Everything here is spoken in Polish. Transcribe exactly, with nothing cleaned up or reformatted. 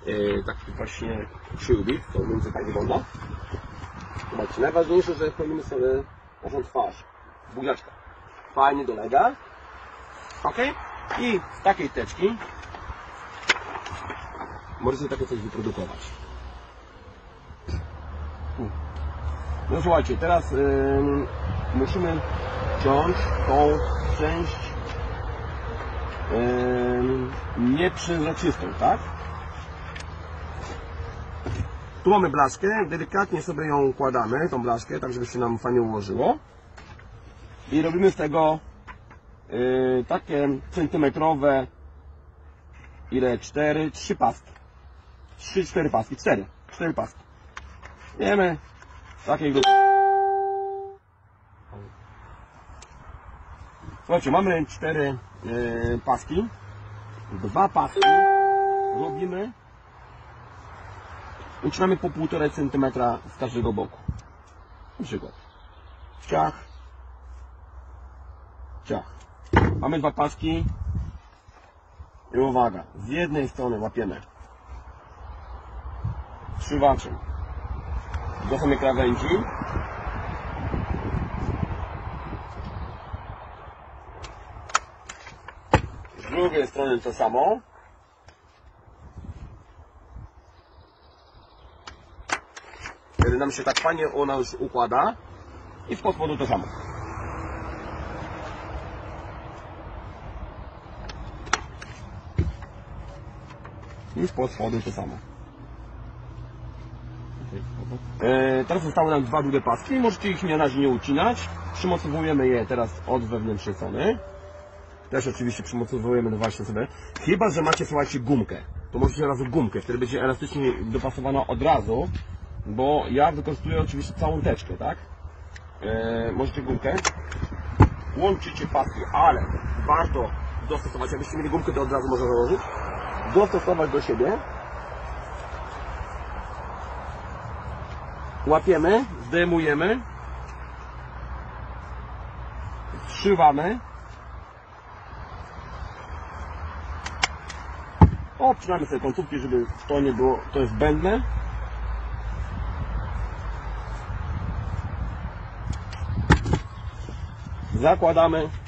yy, taki właśnie przyłbik, to mniej więcej tak wygląda. Zobaczcie, najważniejsze, że pełnimy sobie naszą twarz, buziaczka. Fajnie dolega. Ok? I z takiej teczki możecie takie coś wyprodukować. No słuchajcie, teraz yy, musimy ciąć tą część yy, nieprzezroczystą, tak? Tu mamy blaszkę, delikatnie sobie ją układamy, tą blaszkę, tak żeby się nam fajnie ułożyło. I robimy z tego yy, takie centymetrowe, ile? cztery, trzy paski. trzy, cztery paski, cztery, cztery paski. Wiemy, takiej grupy. Słuchajcie, mamy cztery yy, paski. Dwa paski robimy. Ucinamy po półtora centymetra z każdego boku. Na przykład ciach, ciach. Mamy dwa paski i uwaga, z jednej strony łapiemy strzywaczem do samej krawędzi, z drugiej strony to samo. Kiedy nam się tak fajnie ona już układa i spod spodu to samo. I spod spodu to samo. E, teraz zostały nam dwa długie paski. Możecie ich na razie nie ucinać. Przymocowujemy je teraz od wewnętrznej strony. Też oczywiście przymocowujemy do właśnie sobie. Chyba że macie, słuchajcie, gumkę. To możecie od razu gumkę. Wtedy będzie elastycznie dopasowana od razu. Bo ja wykorzystuję oczywiście całą teczkę, tak? E, możecie gumkę. Łączycie paski, ale warto dostosować. Jakbyście mieli gumkę, to od razu można założyć. Dostosować do siebie. Łapiemy, zdejmujemy. Zszywamy. Obcinamy sobie końcówki, żeby to nie było, to jest zbędne. Zakładamy.